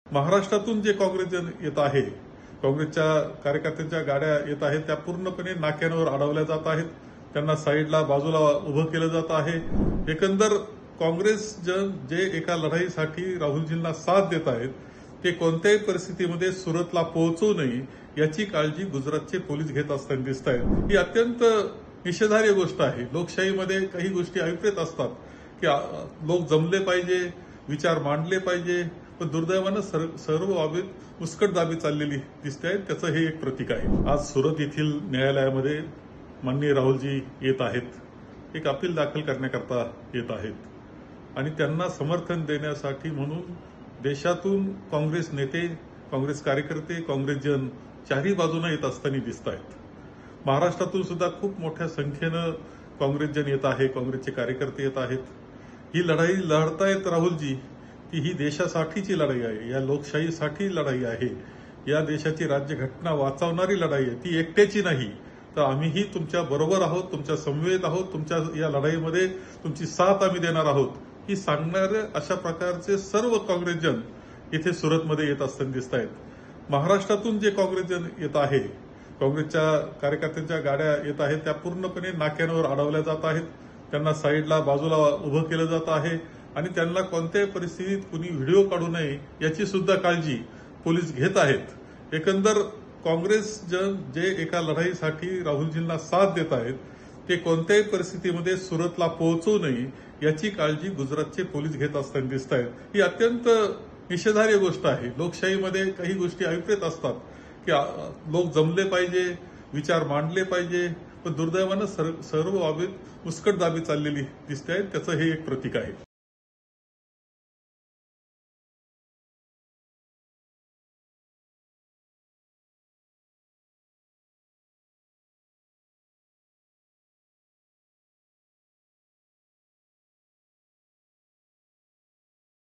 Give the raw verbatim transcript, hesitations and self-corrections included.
महाराष्ट्रातून जे काँग्रेसजन येत आहे, काँग्रेसच्या कार्यकर्त्यांच्या गाड्या येत आहेत, त्या पूर्णपणे नाक्यांवर अडवल्या जात आहेत. त्यांना साईडला बाजूला उभं केलं जात आहे. एकंदर काँग्रेस जन जे एका लढाईसाठी राहुलजींना साथ देत आहेत, ते कोणत्याही परिस्थितीमध्ये सुरतला पोहोचू नये याची काळजी गुजरातचे पोलीस घेत असताना दिसत आहेत. ही अत्यंत निषेधार्ह गोष्ट आहे. लोकशाहीमध्ये काही गोष्टी अभिप्रेत असतात की लोक जमले पाहिजे, विचार मांडले पाहिजे, पण दुर्दैवानं सर्व बाबीत मुस्कटदाबी चाललेली दिसते आहे. त्याचं हे एक प्रतीक आहे. आज सुरत येथील न्यायालयामध्ये माननीय राहुलजी येत आहेत. एक अपील दाखल करण्याकरता येत आहेत आणि त्यांना समर्थन देण्यासाठी म्हणून देशातून काँग्रेस नेते, काँग्रेस कार्यकर्ते, काँग्रेसजन चारही बाजूने येत असताना दिसत आहेत. महाराष्ट्रातून सुद्धा खूप मोठ्या संख्येनं काँग्रेसजन येत आहे, काँग्रेसचे कार्यकर्ते येत आहेत. ही लढाई लढतायत राहुलजी, ती ही देशासाठीची लढाई आहे, या लोकशाहीसाठी लढाई आहे, या देशाची राज्यघटना वाचवणारी लढाई आहे. ती एकट्याची नाही. तर आम्हीही तुमच्या बरोबर आहोत, तुमच्या समवेत आहोत, तुमच्या या लढाईमध्ये तुमची साथ आम्ही देणार आहोत ही सांगणारे अशा प्रकारचे सर्व काँग्रेसजन इथे सुरतमध्ये येत असताना दिसत आहेत. महाराष्ट्रातून जे काँग्रेसजन येत आहे, काँग्रेसच्या कार्यकर्त्यांच्या गाड्या येत आहेत, त्या पूर्णपणे नाक्यांवर अडवल्या जात आहेत. त्यांना साईडला बाजूला उभं केलं जात आहे आणि त्यांना कोणत्याही परिस्थितीत कुणी व्हिडिओ काढू नये याची सुद्धा काळजी पोलीस घेत आहेत. एकंदर काँग्रेस जन जे एका लढाईसाठी राहुलजींना साथ देत आहेत, ते कोणत्याही परिस्थितीमध्ये सुरतला पोहोचू नये याची काळजी गुजरातचे पोलीस घेत असताना दिसत आहेत. ही अत्यंत निषेधार्ह गोष्ट आहे. लोकशाहीमध्ये काही गोष्टी अभिप्रेत असतात की लोक जमले पाहिजे, विचार मांडले पाहिजे, पण दुर्दैवानं सर्व बाबीत मुस्कटदाबी चाललेली दिसते आहे. त्याचं हे एक प्रतीक आहे.